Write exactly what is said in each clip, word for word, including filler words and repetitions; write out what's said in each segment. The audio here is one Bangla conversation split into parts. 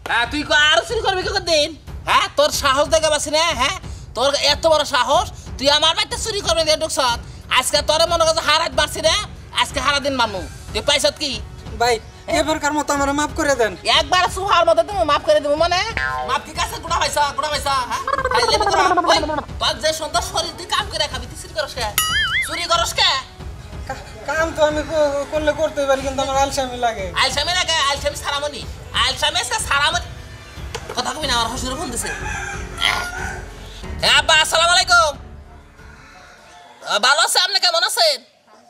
হ্যাঁ তুই আর চুরি করবি কি দিন হ্যাঁ তোর সাহস দেখে পাচ্ছি না হ্যাঁ তোর এত বড় সাহস তুই আমার বাড়িতে চুরি করবি দিয়ে ঢুকছত আজকে তোর মনে করছে হারাত বাড়ছি না আজকে হারা দিন মানবো তুই পাইছত কি ভাই এবারকার মতো আমার মাফ করে দেন একবার সুহার মতো তুমি মাফ করে দেবো মানে মাফ কি কাছে গুড়া পয়সা গুড়া পয়সা হ্যাঁ তোর যে সুন্দর শরীর তুই কাম করে খাবি তুই চুরি করস কে চুরি করস কে কাম তো আমি করলে করতে পারি কিন্তু আমার আলসামি লাগে আলসামি লাগে আলসামি সারামনি আলসামি সারামনি কথা কবি না আমার হসুর ফোন দিছে হ্যাঁ আব্বা আসসালামু আলাইকুম ভালো আছে আপনি কেমন আছেন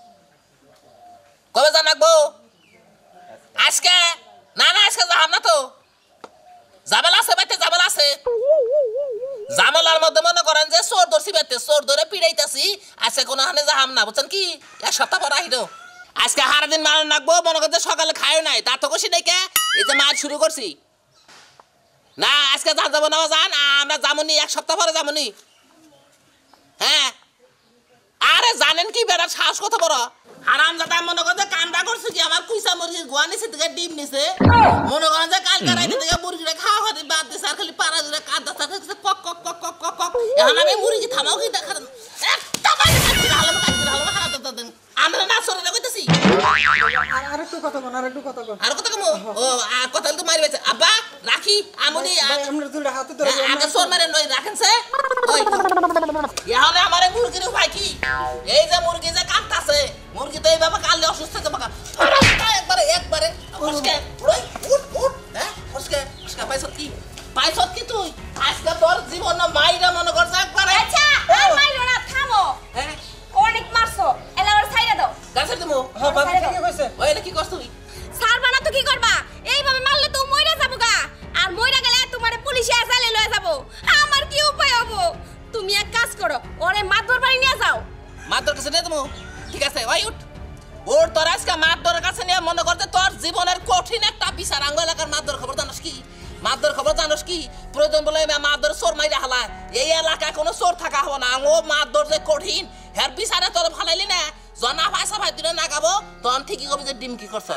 কবে যান রাখবো আজকে না না আজকে যাম না তো জামেলা আছে বাইতে জামেলা আছে জামেলার মধ্যে মনে করেন যে চোর ধরছি বাইতে চোর ধরে পিড়াইতেছি আজকে কোনো হানে যাহাম না বুঝছেন কি এক সপ্তাহ পর আহিল আজকে হারা দিন মাল রাখবো মনে করেন যে সকালে খায়ও নাই তা তো কষি নাই কে এই যে মাছ শুরু করছি না আজকে যা যাবো না যান আমরা যাবনি এক সপ্তাহ পরে যাবনি হ্যাঁ আরে জানেন কি বেড়ার সাহস কত বড় হারাম জাদা মনে করেন যে কান্দা করছে কি আমার কুইসা মুরগির গোয়া নিচে থেকে ডিম নিছে মনে করেন যে কালকে রাইতে থেকে মুরগিটা খাওয়া হতে বাদ দিছে আর খালি পাড়া জুড়ে কান্দা থাকছে কক কক কক কক কক কক এখন আমি মুরগি থামাও কি দেখা একটা বাইরে কাটছি হালাম কাটছি হালাম হারা দাদা দেন আমরা না সরে কইতেছি আর একটু কথা কোন আর একটু কথা কোন আর কথা কম ও কথা তো মারি বেছে আব্বা রাখি আমনি আমরা দুটো হাতে ধরে আগে সোর মারে নই রাখেন সে ওই এখন আমারে মুরগির উপায় কি এই যে মুরগি যে কাটতাছে মুরগি তো এইভাবে কাললে অসুস্থ হতে পাকা একবারে একবারে ফসকে ওই উঠ উঠ হ্যাঁ ফসকে ফসকে পাইছত কি পাইছত কি তুই আজকে তোর জীবন না মাইরা মনে করছ একবারে আচ্ছা আর মাইরো না থামো হ্যাঁ অনেক মারছো এলার ছাইরা দাও গাছের দিমু হ্যাঁ বাবা কি কইছে ওই এটা কি করছ তুই সারবা না তো কি করবা এইভাবে মারলে তো মইরা যাবো গা আর মইরা গেলে তোমারে পুলিশে আসালে লয়ে যাবো আমার কি উপায় হবো তুমি এক কাজ করো ওরে মাতবর বাড়ি নিয়ে যাও মাতবর কাছে নিয়ে দেবো ঠিক আছে ওই উঠ ওর তোর আজকে মাতবরের কাছে নিয়ে মনে করতে তোর জীবনের কঠিন একটা বিচার আঙ্গ এলাকার মাতবর খবর জানোস কি মাতবর খবর জানোস কি প্রয়োজন বলে মাতবর চোর মাইরা হালা এই এলাকায় কোনো চোর থাকা হবো না ও মাতবর যে কঠিন হের বিচারে তোর ফালাইলি না জনা পয়সা ভাই দিলে না গাবো তখন ঠিকই কবি যে ডিম কি করছ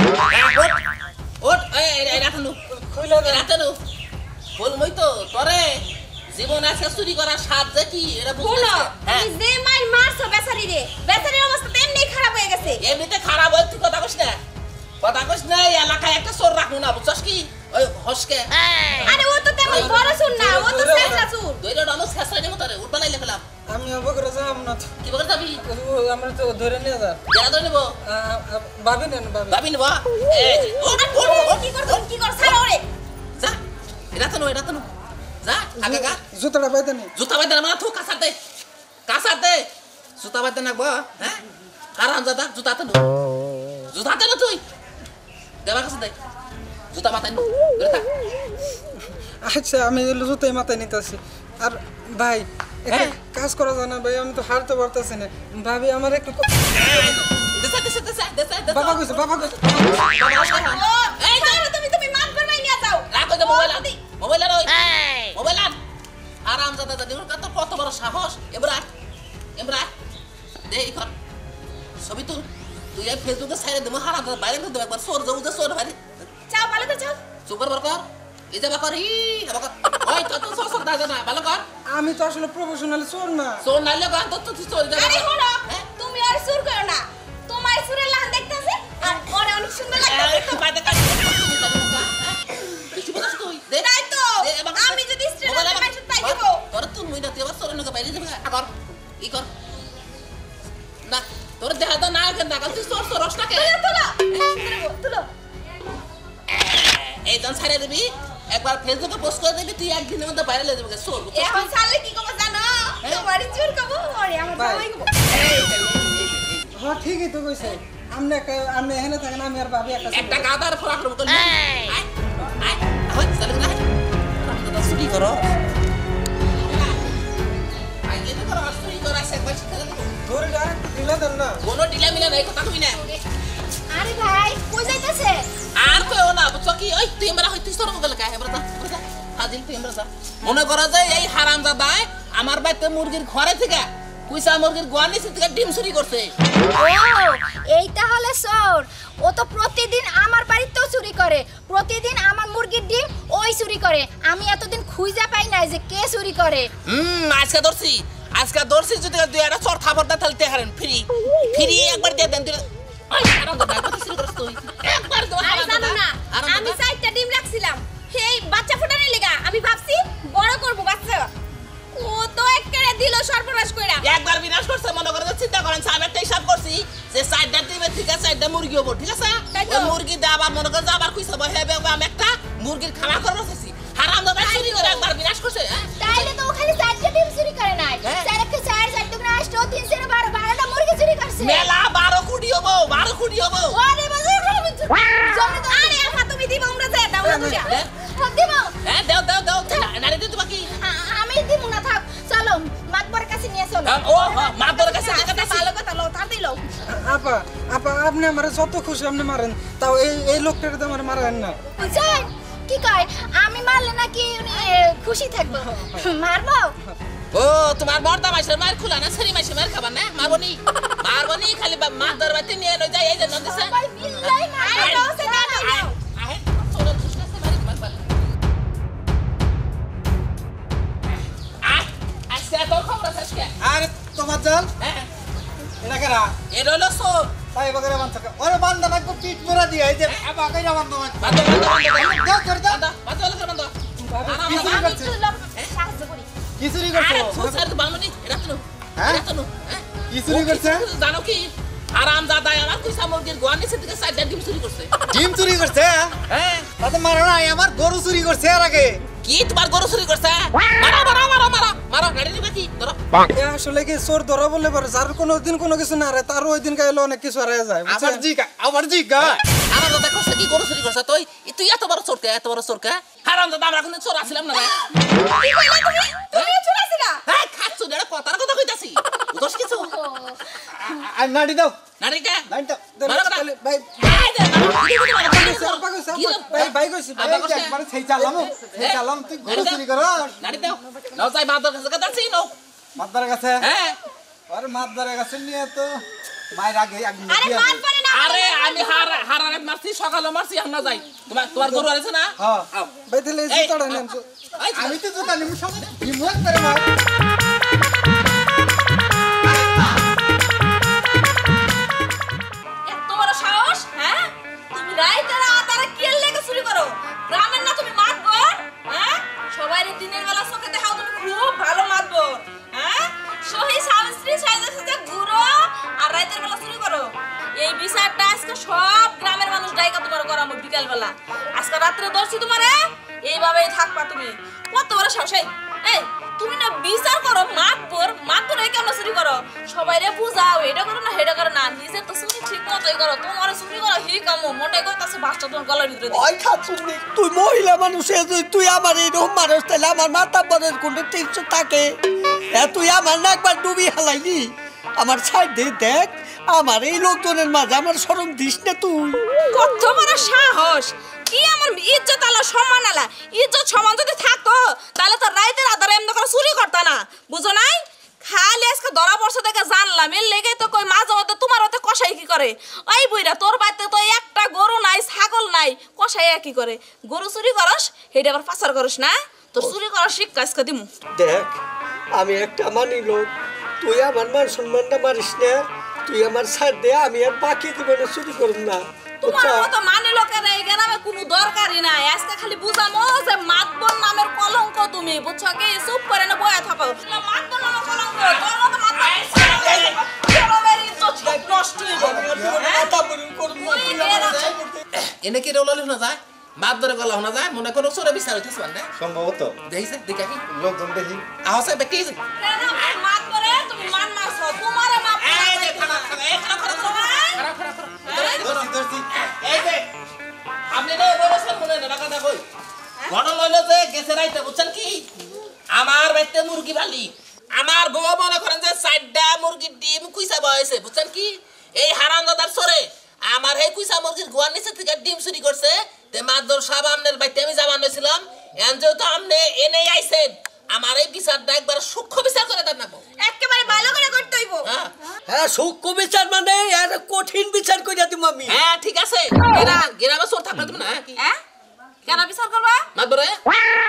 ওট এই রাখনু কইলা রাখনু বল মই তো তোরে জীবন আছে চুরি করার স্বাদ যে কি এটা বুঝছিস হ্যাঁ তুমি যে মাই মারছো বেচারি রে বেচারির অবস্থা তেমনি খারাপ হয়ে গেছে এমনিতে খারাপ হয় তুই কথা কইস না কথা কইস না এই এলাকায় একটা চোর রাখবো না বুঝছস কি ওই হসকে আরে ও তো তেমন বড় চোর না ও তো শেষরা চোর দুইটা ডানো শেষরা নেমো তারে উঠ বানাইলে ফেলাম আমি অবগরে যাব না কি বলছ যাবি আমরা তো ধরে নিয়ে যা যারা ধরে নেবো ভাবি নেন ভাবি ভাবি নেবো এই ওঠ ওঠ কি করছ কি কর ছাড়ো ওরে যা এটা তো নয় এটা তো যা আগা গা জুতাটা পাইতে নি জুতা বাইতে না থু কাসার দে কাসার দে জুতা বাইতে নাকবো হ্যাঁ কারাম জাদা জুতা তো জুতা তো তুই দেবার কাছে দে জুতা মাথায় নো ধরে থাক আচ্ছা আমি জুতাই মাথায় নিতেছি আর ভাই একটা কাজ করা যায় না ভাই আমি তো হারতে পারতেছি না ভাবি আমার একটু দেসা দেসা দেসা দেসা দেসা বাবা কইছে বাবা কইছে এই ছাড়ো তুমি তুমি মাতবর বাড়ি নিয়ে যাও রাখো যে মোবাইল আদি মোবাইল আর ওই মোবাইল আর আরাম জাদা জানি ওর কত কত বড় সাহস এবরা এবরা দে ইকর ছবি তুল তুই এই ফেসবুকে সাইরে দেবো হারা বাইরে তো দেব একবার সোর যাও যে সোর বাইরে যাও ভালো তো যাও সুপার বরকর এই যে বাকর ই বাকর ওই তো তো সোর সোর দাদা না ভালো কর আমি তো আসলে প্রফেশনাল চোর না সোর নাইলে গান তো তুই চল যা আরে হলো তুমি আর সুর করো না তোমার সুরের লান দেখতাছে আর ওরে অনেক সুন্দর লাগছে এই তো বাইরে কাজ কিছু বলছ তুই দে তাই তো আমি যদি স্ট্রেট মাইশন তাই দেব তোর তুই মুই না তুই আবার সোর নকে বাইরে যাবে কর ই কর না তোর দেহ তো না কেন না তুই সোর সোর রসটাকে তুলো তুলো এই জন ছাড়ে দিবি একবার ফেসবুকে পোস্ট করে দিবি তুই একদিনের মধ্যে ভাইরাল হয়ে যাবে সোর এখন ছাড়লে কি করব জানো তোমারই চুর করব ওরে আমার জামাই করব হ্যাঁ ঠিকই তো কইছে আমনে আমনে এখানে থাকেন আমি আর ভাবি একটা একটা গাদার ফরাক রব করলি আয় আয় আয় চলে না আমি তো সুরি করো আই এটা করো সুরি করো সে বাস খেলে ধরে ডাইরেক্ট দিলা দেন না কোনো ডিলা মিলা নাই কথা কবি না আরে ভাই কই যাইতাছে আর কইও না বুঝছো কি ওই তুই আমরা হইতিস তোর গলে কাহে বড় দা হাজিল তুই আমরা মনে করা যায় এই হারামজাদায় আমার বাইতে মুরগির ঘরে থেকে কুইসা মুরগির গোয়ানি থেকে ডিম চুরি করছে ও এইটা হলে চোর ও তো প্রতিদিন আমার বাড়িতেও চুরি করে প্রতিদিন আমার মুরগির ডিম ও করে আমি এতদিন খুঁজে পাই নাই যে কে চুরি করে হুম আজকে ধরছি আজকে ধরছি যদি দুই একটা চর থাপড় দা তাহলে হারেন ফ্রি ফ্রি একবার দিয়ে দেন তুই ওই আরাম দা কত চুরি করছ তুই একবার দো আরে জানো না আমি চারটা ডিম রাখছিলাম এই বাচ্চা ফোটানোর লাগা আমি ভাবছি বড় করব বাচ্চা ও তো একবারে দিল সর্বনাশ কইরা একবার বিনাশ করছে মনে করে চিন্তা করেন আমি একটা হিসাব করছি যে চারটা ডিমে ঠিক আছে চারটা মুরগি হবো ঠিক আছে ওই মুরগি দে আবার মনে করে আবার কইছে ভাই হেবে আমি একটা মুরগির খাওয়া করে রেখেছি হারাম দাদা চুরি করে একবার বিনাশ করছে তাইলে তো ওখানে চারটা ডিম চুরি করে নাই চারকে চার চার দুগুণ আষ্ট তিন চার বারো বারোটা মুরগি চুরি করছে মেলা বারো কোটি হবো বারো কোটি হবো ওরে বাজার জমি তো আরে আপা তুমি দিবা আমরা যা দাও না তুই দিব হ্যাঁ দাও দাও দাও নারে দে তোমাকে আমি দিব না থাক চলো মাতবরের কাছে নিয়ে চলো ও মাতবর কাছে দেখা দাও ভালো কথা লও তার দিলো আপা আপা আপনি আমার যত খুশি আপনি মারেন তাও এই এই লোকটাকে তো আমার মারেন না বুঝছেন কি কয় আমি মারলে নাকি উনি খুশি থাকবো মারবো ও তোমার বর্দা মাসের মার খুলা না সেরি মাসের মার খাবার না মারবনি মারবনি খালি মাছ দরবাতে নিয়ে লই যাই এই যে নদী সে ভাই বিল্লাই মারে দাও সে দাও দাও আহে চলো দুষ্টা সে মারি মার পাল আহ আজকে তো খবর আছে আজকে আরে তোমার জাল হ্যাঁ এটা কেরা এ রইলো সো তাই বগরে বান থাকে ওরে বান্দা লাগবো পিট মোরা দিয়ে এই যে আবা কইরা বান্দা মানে বাদো বাদো বাদো দাও করে দাও বাদো বাদো বাদো আরাম কি চুরি বাদো করছে সাহায্য করি কি চুরি করছো আরে সুসার বামনি এটা তো হ্যাঁ? এটা তো হ্যাঁ কি চুরি করছে জানো কি আরাম দাদা আমার কইসা মুরগির গোয়া নিচে থেকে সাইডটা ডিম চুরি করছে ডিম চুরি করছে হ্যাঁ তাতে মারো না আমার গরু চুরি করছে আর আগে কি তোমার গরু চুরি করছে মারো মারো মারো মারো মারো গাড়ি দিবে কি ধরো এ আসলে কি চোর ধরা বলে পারে যার কোনো দিন কোনো কিছু না রে তার ওই দিন গাইলে অনেক কিছু হারিয়ে যায় আবার বুঝছেন? জি আবার জি গা আমার দাদা কইছে কি গরু চুরি করছে তুই তুই এত বড় চোরকে এত বড় চোরকে হারাম দাদা আমরা কোন চোর আসলাম না রে কি কইলা তুমি তুমি চুরাছিলা হ্যাঁ খাচ্ছু না কথার কথা কইতাছি দোষ কিছু আর নাড়ি দাও নারিকা লাইনটা দেন, মারো না। তাহলে ভাই এই দে, মারো, কি করে মারো, কি করে মারো? আপা কইছে, কি আপা, করে- ভাই ভাই কইছি ভাই আপা এই যে একবার সেই চালাম সেই চালাম তুই গরু চুরি করো নারী দাও নাও যাই মাদর কাছে কথা ছিল মাতদারের কাছে হ্যাঁ আরে মাতদারের কাছে নিয়ে তো মায়ের আগে আগে আরে দিয়ে মার দে। পরে না আরে আমি হার হারারে মারছি সকালে মারছি এখন না যাই তোমার তোমার গরু আছে না হ্যাঁ আও। ভাই তাহলে এই এই, জুতাটা নেন এই, আমি তো জুতা নিমু সঙ্গে হিমত করে মার এত বড় সাহস হ্যাঁ তুমি রাইতের আতারে কেল লেগে চুরি করো গ্রামের না তুমি মাতবর হ্যাঁ সবাই দিনের বেলা চোখে দেখাও তুমি খুব ভালো মাতবর হ্যাঁ সহি স্বামী স্ত্রী সাইজে সাথে ঘুরো আর রাইতের বেলা চুরি করো এই বিচারটা আজকে সব গ্রামের মানুষ ডাইকা তোমার করামো বিকাল বেলা আজকে রাত্রে দর্শি তোমারে এইভাবেই থাকবা তুমি কত বড় সাহস এই এই তুমি না বিচার করো মাতবর মাতবর এই কেন চুরি করো সবাইরে বুঝাও এটা করো না হেটা করো না নিজে তো চুরি ঠিক মতোই করো তোমার চুরি করো হি কামো মনটাই কইতাছে বাসটা তোমার গলার ভিতরে দে ওই খাচ্ছুনি তুই মহিলা মানুষে তুই তুই আমার এইরকম মানুষ তাহলে আমার মাথা বনের কোনো টেনশন থাকে এ তুই আমার না একবার ডুবি হালাইলি আমার সাইড দিয়ে দেখ আমার এই লোকজনের মাঝে আমার শরম দিস না তুই কত বড় সাহস কি আমার ইজ্জত আলা সম্মান আলা ইজ্জত সম্মান যদি থাকতো তাহলে তো রাইতের আধারে এমন করে চুরি করতা না বুঝো নাই খালি আজকে ধরা পড়ছে দেখে জানলাম এর লেগে তো কই মাঝে মধ্যে তোমার হতে কষাই কি করে ওই বুইরা তোর বাড়িতে তো একটা গরু নাই ছাগল নাই কষাই কি করে গরু চুরি করস হেটা আবার পাচার করস না তোর চুরি করার শিক্ষা আজকে দিমু দেখ আমি একটা মানি লোক তুই আমার মান সম্মানটা মারিস না তুই আমার সাইড দে আমি আর বাকি জীবনে চুরি করব না তোমার মতো মানে লোকের এই গ্রামে কোনো দরকারই নাই আজকে খালি বুঝামো যে মাতবর নামের কলঙ্ক তুমি বুঝছো কি চুপ করে না বয়া থাকো মাতবর নামের কলঙ্ক তোর মতো মাতবর নষ্ট এনে কি রোল না যায় মাপ ধরে গলা না যায় মনে করো চোরে বিচার হইতেছে মানে সম্ভবত দেখিছে দেখা কি লোকজন দেখি আহসে ব্যক্তি আছে মাতবরে তুমি মান মারছো তোমারে মাপ এই যে খানা খানা এই খানা খানা খানা খানা খানা ধরছি ধরছি এই যে আপনি রে বলেছেন মনে না কথা কই ঘটনা হইলো যে গেছে রাইতে বুঝছেন কি আমার বাইতে মুরগি বালি আমার বউ মনে করেন যে সাইডটা মুরগির ডিম কুইসা বয়সে বুঝছেন কি এই হারাম দাদার সরে আমার এই কুইসা মুরগির গোয়ার নিচে থেকে ডিম চুরি করছে তে মাদর সাহেব আমনের বাইতে আমি জামান হইছিলাম এন যেহেতু আমনে এনে আইছেন আমার এই বিচারটা একবার সূক্ষ্ম বিচার করে দেন না একেবারে ভালো করে করতে হইব হ্যাঁ হ্যাঁ সূক্ষ্ম বিচার মানে এর কঠিন বিচার কইরা দিম আমি হ্যাঁ ঠিক আছে গেরা গেরা চোর থাকবে তুমি না কি হ্যাঁ কেন বিচার করবা মাদরে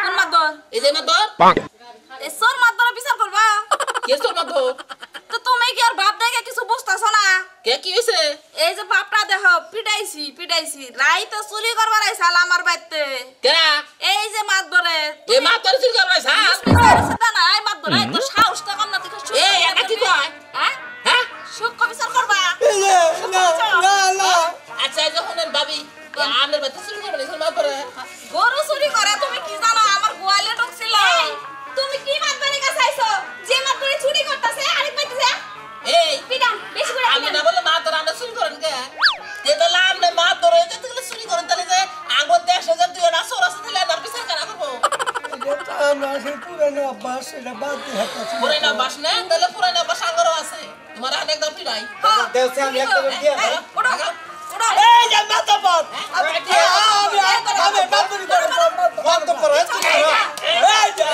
এই সোর মাতবর বিচার করবা কে তোর মাতবর তো তুমি কি আর বাপ দেখে কিছু বুঝতাছ না কে কি হইছে এই যে বাপটা দেখো পিটাইছি পিটাইছি রাইতে চুরি করবার আইছাল আমার বাইতে কেরা এই যে মাতবরে এ মাতবর চুরি করবার আইছাল সেটা না এই মাতবর এই তো সাহসটা কম না দেখো এই এটা কি কয় হ্যাঁ হ্যাঁ সূক্ষ্ম বিচার করবা না না না আচ্ছা এই যে শুনেন ভাবি আমের বাতে চুরি করবার আইছাল মাতবরে গরু চুরি করে তুমি কি জানো আমার গোয়ালে ঢুকছিল তুমি কি মাতবরে কাছে আইছো যে মাতবরে চুরি করতেছে আরেক বাইতে এই পিটান বেশি করে আমি না বলে মাতবর আনে চুরি করেন কে তে বলে আমনে মাতবর এই যে তুই চুরি করেন তাহলে যে আগর দেশে যে তুই না সরাসরি দিলে না বিচার করা করব এটা আমার সেই পুরানো অভ্যাস এটা বাদ দিয়ে হাঁটাচ্ছি পুরাইনা বাস না তাহলে পুরাইনা বাস আঙ্গরও আছে তোমার হাতে একদম পিড়াই দেওছে আমি একটা করে দিয়ে দাও। ওড়ো ওড়ো এই যে মাতাবর আমি আমি আমি বাবুরি করে বন্ধ করো এই চুরি করো। এই যে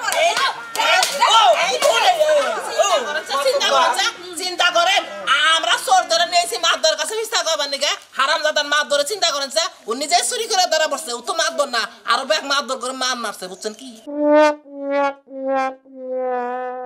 চিন্তা করেন চিন্তা করেন আমরা চোর ধরে নিয়েছি মাতবরের কাছে মিথ্যা কইবার নিকে হারামজাদার মাত ধরে চিন্তা করেন যে ও নিজে চুরি করে ধরা পড়ছে ও তো মাতবর না আরো ব্যাগ মাতবর করে মান মারছে বুঝছেন কি